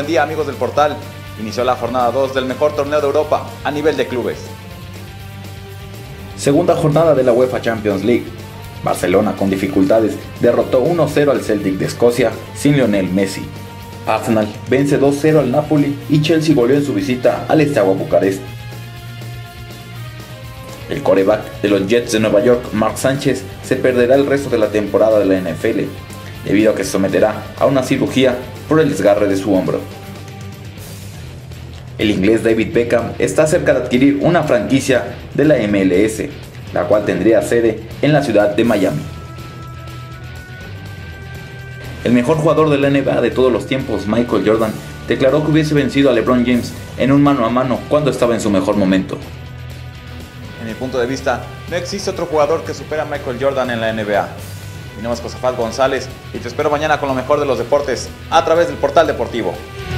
buen día, amigos del portal. Inició la jornada 2 del mejor torneo de Europa a nivel de clubes. Segunda jornada de la UEFA Champions League. Barcelona, con dificultades, derrotó 1-0 al Celtic de Escocia sin Lionel Messi. Arsenal vence 2-0 al Napoli y Chelsea goleó en su visita al Steaua Bucarest. El quarterback de los Jets de Nueva York, Mark Sánchez, se perderá el resto de la temporada de la NFL, debido a que se someterá a una cirugía por el desgarre de su hombro. El inglés David Beckham está cerca de adquirir una franquicia de la MLS, la cual tendría sede en la ciudad de Miami. El mejor jugador de la NBA de todos los tiempos, Michael Jordan, declaró que hubiese vencido a LeBron James en un mano a mano cuando estaba en su mejor momento. En mi punto de vista, no existe otro jugador que supera a Michael Jordan en la NBA. Mi nombre es Josafat González y te espero mañana con lo mejor de los deportes a través del Portal Deportivo.